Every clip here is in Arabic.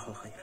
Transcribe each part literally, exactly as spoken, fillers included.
الله خيرا.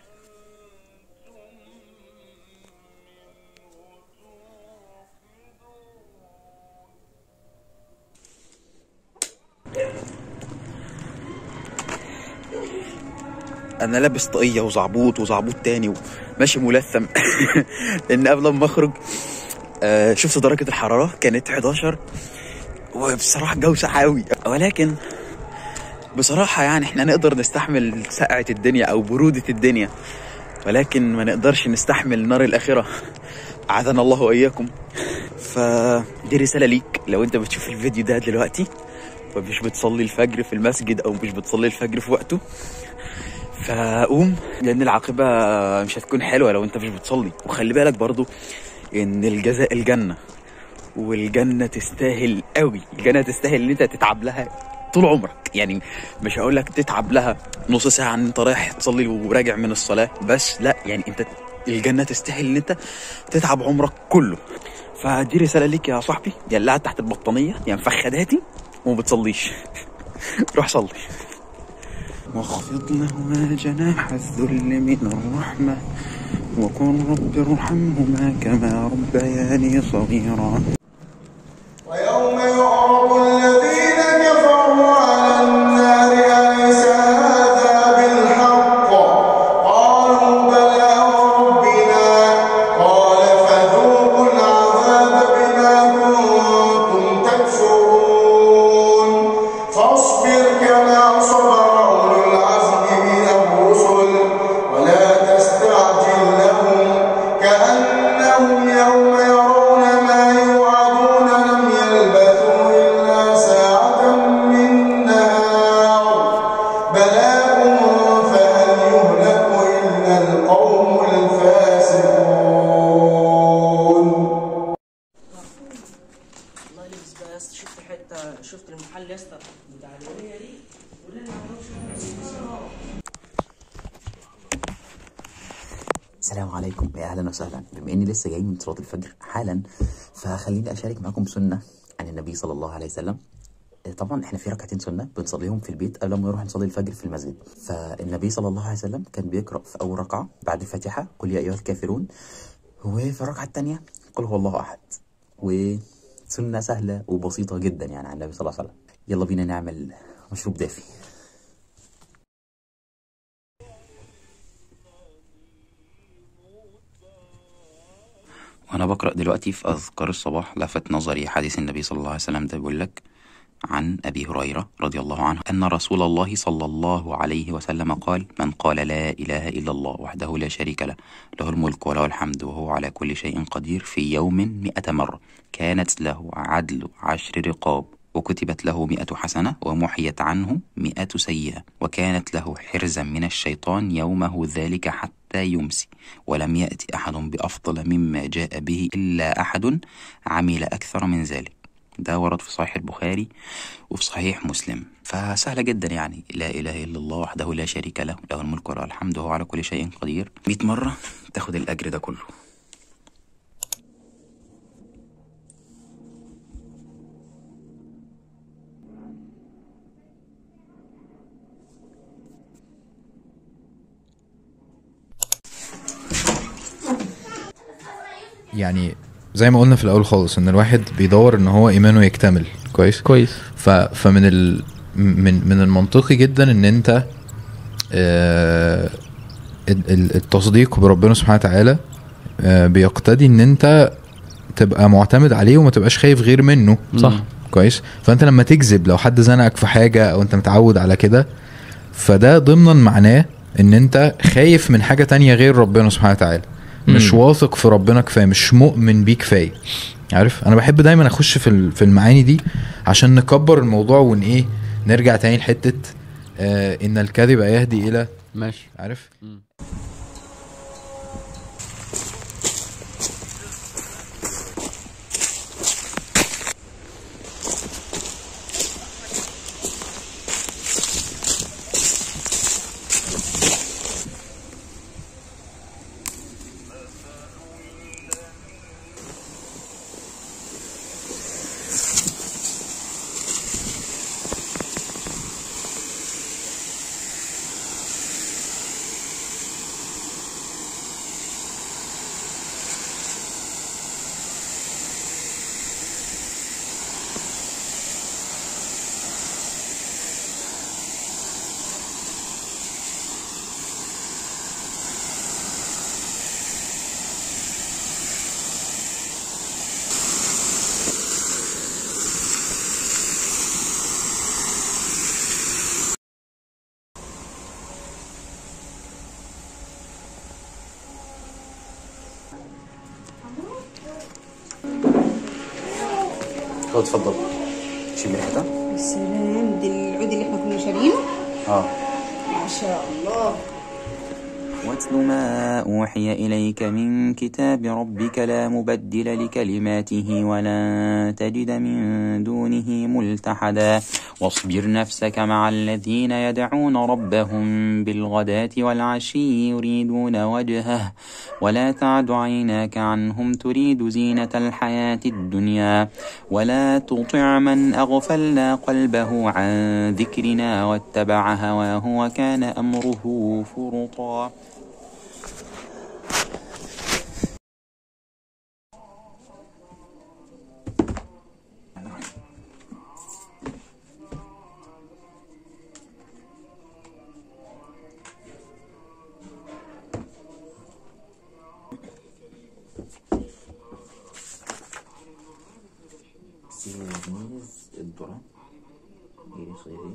انا لابس طاقية وزعبوط وزعبوط تاني وماشي ملثم لان قبل ما اخرج آه شفت درجة الحرارة كانت حداشر، وبصراحة الجو ساقع قوي، ولكن بصراحة يعني احنا نقدر نستحمل سقعة الدنيا او برودة الدنيا، ولكن ما نقدرش نستحمل نار الاخرة، اعاذنا الله واياكم. فدي رسالة ليك لو انت بتشوف الفيديو ده دلوقتي ومش بتصلي الفجر في المسجد او مش بتصلي الفجر في وقته، فقوم، لان العاقبة مش هتكون حلوة لو انت مش بتصلي. وخلي بالك برضو ان الجزاء الجنة، والجنة تستاهل قوي، الجنة تستاهل ان انت تتعب لها طول عمرك. يعني مش هقول لك تتعب لها نص ساعة ان انت رايح تصلي وراجع من الصلاة بس، لا يعني انت الجنة تستاهل ان انت تتعب عمرك كله. فدي رسالة ليك يا صاحبي، يا اللي قاعد تحت البطانية يا مفخداتي وما بتصليش روح صلي. واخفض لهما جناح الذل من الرحمة وقل رب ارحمهما كما ربياني صغيرا. ويوم يعرض الذين كفروا على النار أليس هذا بالحق قالوا بلى وربنا قال فذوقوا العذاب بما كنتم تكفرون فاصبر كما صبر أولو العزم من الرسل ولا تستعجل لهم كأنهم يوم يرون ما يوعدون لم يلبثوا إلا ساعة من نهار بلاغ فهل يهلك إلا القوم الفاسقون. الله يلبس بقى يا اسطى، شفت حته، شفت المحل يا اسطى بتاع الوليه دي ولا ما اعرفش. السلام عليكم يا اهلا وسهلا. بما اني لسه جاي من صلاه الفجر حالا، فخليني اشارك معاكم سنه عن النبي صلى الله عليه وسلم. طبعا احنا في ركعتين سنه بنصليهم في البيت قبل ما نروح نصلي الفجر في المسجد. فالنبي صلى الله عليه وسلم كان بيقرا في اول ركعه بعد الفاتحه قل يا ايها الكافرون، وفي الركعه الثانيه قل هو الله احد. وسنه سهله وبسيطه جدا يعني عن النبي صلى الله عليه وسلم. يلا بينا نعمل مشروب دافي. وانا بقرأ دلوقتي في اذكار الصباح لفت نظري حديث النبي صلى الله عليه وسلم ده بيقول لك عن ابي هريرة رضي الله عنه ان رسول الله صلى الله عليه وسلم قال من قال لا اله الا الله وحده لا شريك له له الملك وله الحمد وهو على كل شيء قدير في يوم مئة مرة كانت له عدل عشر رقاب وكتبت له مئة حسنة ومحيت عنه مئة سيئة وكانت له حرزا من الشيطان يومه ذلك حتى يمسي ولم يأتي أحد بأفضل مما جاء به إلا أحد عمل أكثر من ذلك. ده ورد في صحيح البخاري وفي صحيح مسلم. فسهلة جدا يعني، لا إله إلا الله وحده لا شريك له له الملك وله الحمد وهو على كل شيء قدير مئة مرة تاخد الأجر ده كله. يعني زي ما قلنا في الاول خالص ان الواحد بيدور ان هو ايمانه يكتمل كويس كويس ف... فمن ال... من من المنطقي جدا ان انت آه... التصديق بربنا سبحانه وتعالى آه... بيقتضي ان انت تبقى معتمد عليه وما تبقاش خايف غير منه. صح كويس. فانت لما تكذب لو حد زنقك في حاجه او انت متعود على كده، فده ضمنا معناه ان انت خايف من حاجه تانية غير ربنا سبحانه وتعالى، مش واثق في ربنا كفايه، مش مؤمن بيه كفايه. عارف انا بحب دايما اخش في في المعاني دي عشان نكبر الموضوع ون ايه نرجع تاني لحته آه ان الكذب يهدي الى ماشي. عارف مم. هو اتفضل شم ريحتها. السلام، دي العود اللي احنا كنا شارينه. اه ما شاء الله. واتل ما أوحي إليك من كتاب ربك لا مبدل لكلماته ولن تجد من دونه ملتحدا واصبر نفسك مع الذين يدعون ربهم بالغداة والعشي يريدون وجهه ولا تعد عيناك عنهم تريد زينة الحياة الدنيا ولا تطع من أغفلنا قلبه عن ذكرنا واتبع هواه وكان أمره فرطا. سيرميز الذرة غير صيفي.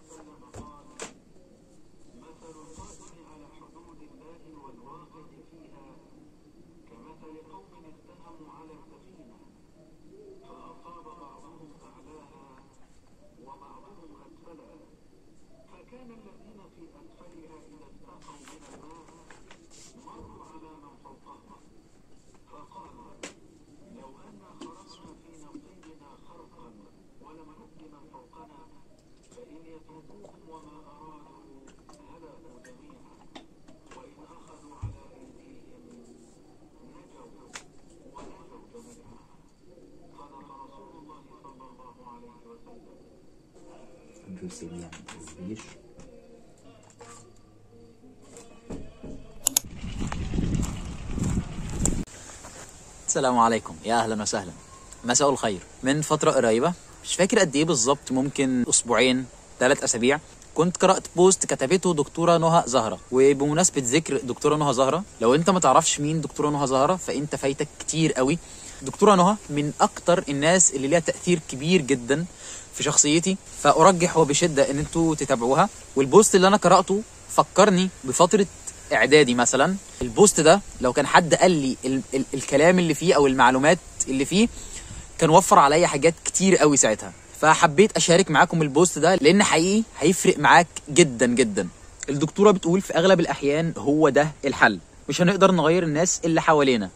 السلام عليكم، يا اهلا وسهلا، مساء الخير. من فتره قريبه مش فاكر قد ايه بالظبط، ممكن اسبوعين ثلاث اسابيع، كنت قرات بوست كتبته دكتوره نهى زهره. وبمناسبه ذكر دكتوره نهى زهره، لو انت ما تعرفش مين دكتوره نهى زهره فانت فايتك كتير قوي. دكتوره نهى من اكتر الناس اللي ليها تاثير كبير جدا في شخصيتي، فارجح وبشده ان انتوا تتابعوها. والبوست اللي انا قراته فكرني بفتره اعدادي مثلا. البوست ده لو كان حد قال لي ال ال الكلام اللي فيه او المعلومات اللي فيه كان وفر عليا حاجات كتير قوي ساعتها، فحبيت اشارك معاكم البوست ده لان حقيقي هيفرق معاك جدا جدا. الدكتوره بتقول في اغلب الاحيان هو ده الحل، مش هنقدر نغير الناس اللي حوالينا،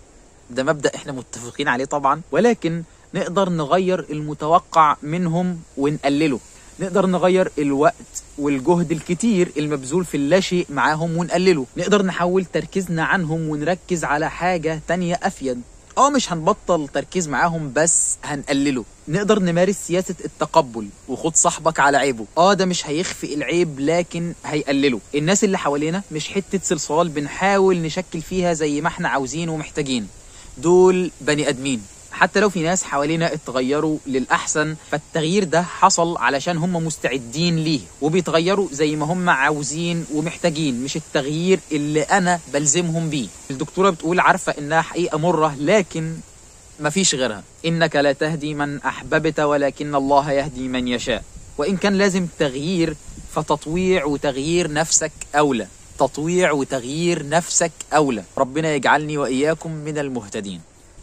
ده مبدأ احنا متفقين عليه طبعا، ولكن نقدر نغير المتوقع منهم ونقلله. نقدر نغير الوقت والجهد الكتير المبذول في اللاشيء معاهم ونقلله. نقدر نحول تركيزنا عنهم ونركز على حاجة تانية أفيد. اه مش هنبطل تركيز معاهم بس هنقلله. نقدر نمارس سياسة التقبل وخد صاحبك على عيبه. اه ده مش هيخفي العيب لكن هيقلله. الناس اللي حوالينا مش حتة صلصال بنحاول نشكل فيها زي ما احنا عاوزين ومحتاجين، دول بني ادمين. حتى لو في ناس حوالينا اتغيروا للأحسن فالتغيير ده حصل علشان هم مستعدين ليه وبيتغيروا زي ما هم عاوزين ومحتاجين، مش التغيير اللي أنا بلزمهم بيه. الدكتورة بتقول عارفة إنها حقيقة مرة لكن مفيش غيرها. إنك لا تهدي من أحببت ولكن الله يهدي من يشاء. وإن كان لازم تغيير فتطويع وتغيير نفسك أولى. تطويع وتغيير نفسك أولى. ربنا يجعلني وإياكم من المهتدين.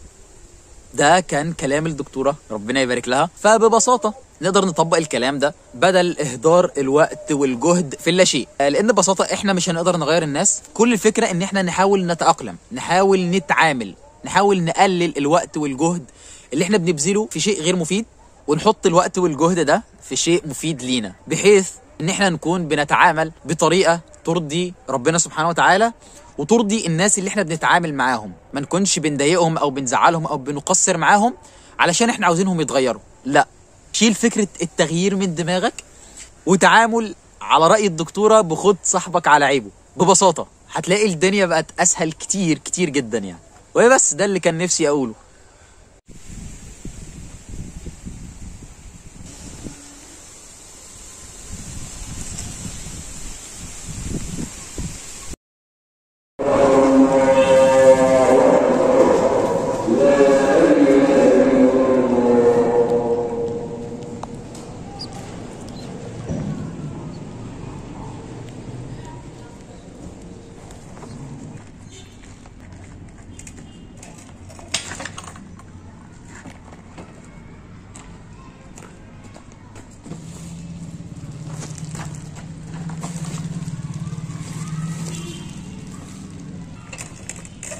ده كان كلام الدكتورة ربنا يبارك لها. فببساطة نقدر نطبق الكلام ده بدل إهدار الوقت والجهد في اللاشيء، لأن ببساطة إحنا مش هنقدر نغير الناس. كل الفكرة إن إحنا نحاول نتأقلم، نحاول نتعامل، نحاول نقلل الوقت والجهد اللي إحنا بنبذله في شيء غير مفيد ونحط الوقت والجهد ده في شيء مفيد لينا، بحيث إن إحنا نكون بنتعامل بطريقة ترضي ربنا سبحانه وتعالى وترضي الناس اللي احنا بنتعامل معاهم. ما نكونش بنضايقهم او بنزعلهم او بنقصر معاهم علشان احنا عاوزينهم يتغيروا. لا، شيل فكرة التغيير من دماغك وتعامل على رأي الدكتورة بخد صاحبك على عيبه. ببساطة هتلاقي الدنيا بقت اسهل كتير كتير جدا يعني. وبس ده اللي كان نفسي اقوله.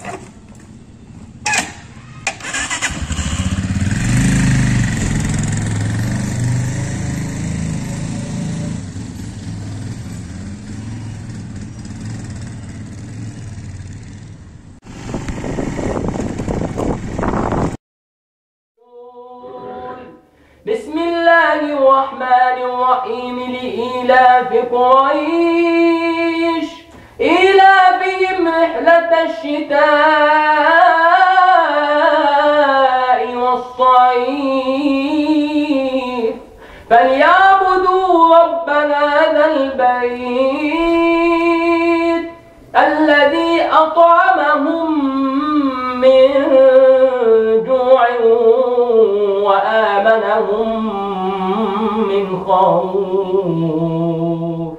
بسم الله الرحمن الرحيم لإيلاف قريش إيلافهم رحلة الشتاء والصيف فليعبدوا رب هذا البيت الذي أطعمهم من جوع وآمنهم من خوف.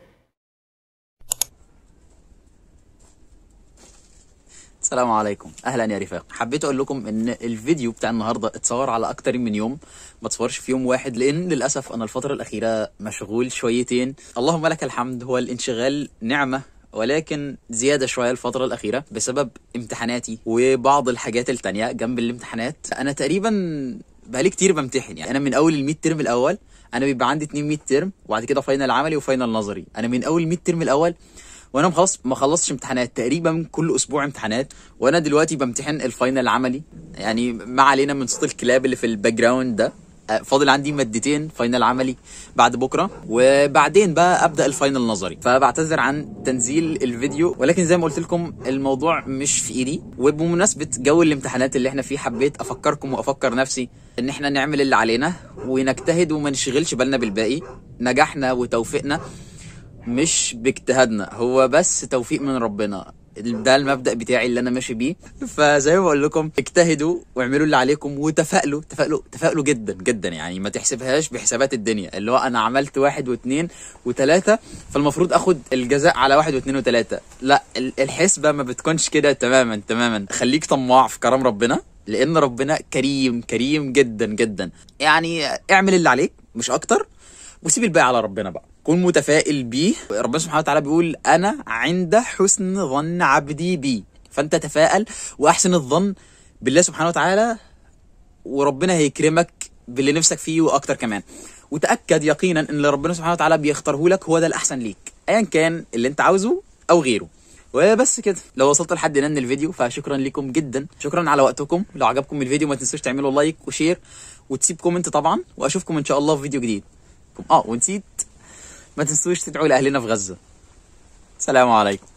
السلام عليكم، اهلا يا رفاق. حبيت اقول لكم ان الفيديو بتاع النهارده اتصور على اكتر من يوم، ما اتصورش في يوم واحد، لان للاسف انا الفتره الاخيره مشغول شويتين. اللهم لك الحمد، هو الانشغال نعمه ولكن زياده شويه الفتره الاخيره بسبب امتحاناتي وبعض الحاجات التانية جنب الامتحانات. انا تقريبا بقالي كتير بمتحن، يعني انا من اول الميد ترم الاول انا بيبقى عندي اتنين ميد ترم وبعد كده فاينل عملي وفاينل نظري. انا من اول الميد ترم الاول وانا مخلص ما خلصتش امتحانات، تقريبا كل اسبوع امتحانات، وانا دلوقتي بمتحن الفاينل العملي. يعني ما علينا من صوت الكلاب اللي في الباك جراوند ده. فاضل عندي مادتين فاينل عملي بعد بكره، وبعدين بقى ابدا الفاينل نظري. فبعتذر عن تنزيل الفيديو، ولكن زي ما قلت لكم الموضوع مش في ايدي. وبمناسبه جو الامتحانات اللي احنا فيه حبيت افكركم وافكر نفسي ان احنا نعمل اللي علينا ونجتهد وما نشغلش بالنا بالباقي. نجاحنا وتوفيقنا مش باجتهادنا، هو بس توفيق من ربنا. ده المبدأ بتاعي اللي انا ماشي بيه. فزي ما بقول لكم اجتهدوا واعملوا اللي عليكم وتفائلوا تفائلوا تفائلوا جدا جدا. يعني ما تحسبهاش بحسابات الدنيا اللي هو انا عملت واحد واثنين وثلاثة فالمفروض اخد الجزاء على واحد واثنين وثلاثة. لا، الحسبة ما بتكونش كده تماما تماما. خليك طماع في كرم ربنا، لان ربنا كريم كريم جدا جدا. يعني اعمل اللي عليك مش اكتر، وسيب الباقي على ربنا بقى. كون متفائل بيه. ربنا سبحانه وتعالى بيقول انا عند حسن ظن عبدي بي، فانت تفائل واحسن الظن بالله سبحانه وتعالى، وربنا هيكرمك باللي نفسك فيه واكتر كمان. وتاكد يقينا ان اللي ربنا سبحانه وتعالى بيختاره لك هو ده الاحسن ليك، ايا كان اللي انت عاوزه او غيره. وبس كده. لو وصلت لحد هنا من الفيديو فشكرا لكم جدا، شكرا على وقتكم. لو عجبكم الفيديو ما تنسوش تعملوا لايك وشير وتسيب كومنت طبعا، واشوفكم ان شاء الله في فيديو جديد. اه ونسيت، ما تنسوش تدعوا لاهلنا في غزة. السلام عليكم.